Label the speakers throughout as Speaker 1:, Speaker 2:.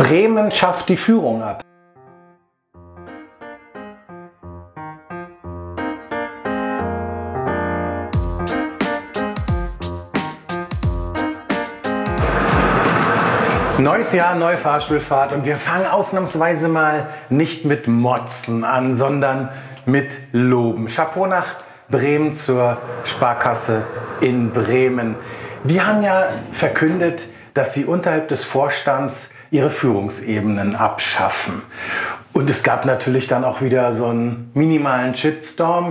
Speaker 1: Bremen schafft die Führung ab. Neues Jahr, neue Fahrstuhlfahrt und wir fangen ausnahmsweise mal nicht mit Motzen an, sondern mit Loben. Chapeau nach Bremen zur Sparkasse in Bremen. Die haben ja verkündet, dass sie unterhalb des Vorstands ihre Führungsebenen abschaffen. Und es gab natürlich dann auch wieder so einen minimalen Shitstorm,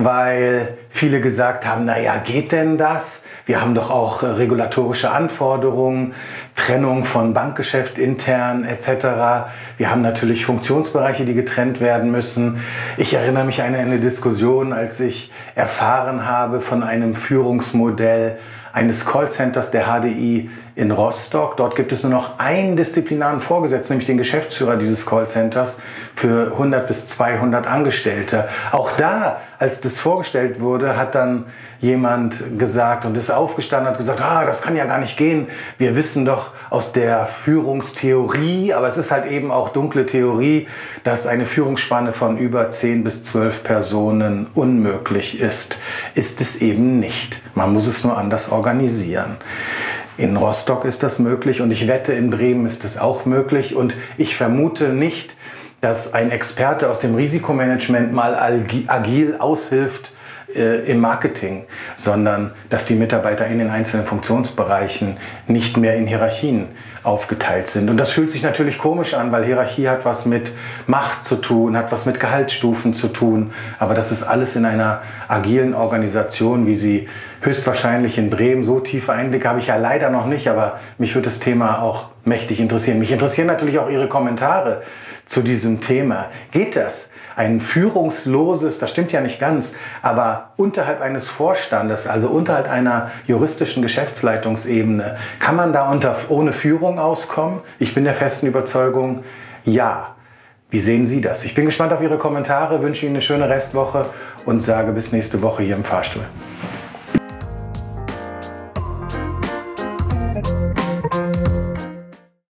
Speaker 1: weil viele gesagt haben, naja, geht denn das? Wir haben doch auch regulatorische Anforderungen, Trennung von Bankgeschäft intern etc. Wir haben natürlich Funktionsbereiche, die getrennt werden müssen. Ich erinnere mich an eine Diskussion, als ich erfahren habe von einem Führungsmodell eines Callcenters der HDI in Rostock. Dort gibt es nur noch einen disziplinaren Vorgesetzten, nämlich den Geschäftsführer dieses Callcenters für 100 bis 200 Angestellte. Auch da, als das vorgestellt wurde, hat dann jemand gesagt und ist aufgestanden und hat gesagt, das kann ja gar nicht gehen. Wir wissen doch aus der Führungstheorie, aber es ist halt eben auch dunkle Theorie, dass eine Führungsspanne von über 10 bis 12 Personen unmöglich ist. Ist es eben nicht. Man muss es nur anders organisieren. In Rostock ist das möglich und ich wette, in Bremen ist es auch möglich. Und ich vermute nicht, dass ein Experte aus dem Risikomanagement mal agil aushilft im Marketing, sondern dass die Mitarbeiter in den einzelnen Funktionsbereichen nicht mehr in Hierarchien aufgeteilt sind. Und das fühlt sich natürlich komisch an, weil Hierarchie hat was mit Macht zu tun, hat was mit Gehaltsstufen zu tun. Aber das ist alles in einer agilen Organisation, wie sie höchstwahrscheinlich in Bremen, so tiefe Einblicke habe ich ja leider noch nicht, aber mich würde das Thema auch mächtig interessieren. Mich interessieren natürlich auch Ihre Kommentare zu diesem Thema. Geht das? Ein führungsloses, das stimmt ja nicht ganz, aber unterhalb eines Vorstandes, also unterhalb einer juristischen Geschäftsleitungsebene, kann man da ohne Führung auskommen? Ich bin der festen Überzeugung, ja. Wie sehen Sie das? Ich bin gespannt auf Ihre Kommentare, wünsche Ihnen eine schöne Restwoche und sage bis nächste Woche hier im Fahrstuhl.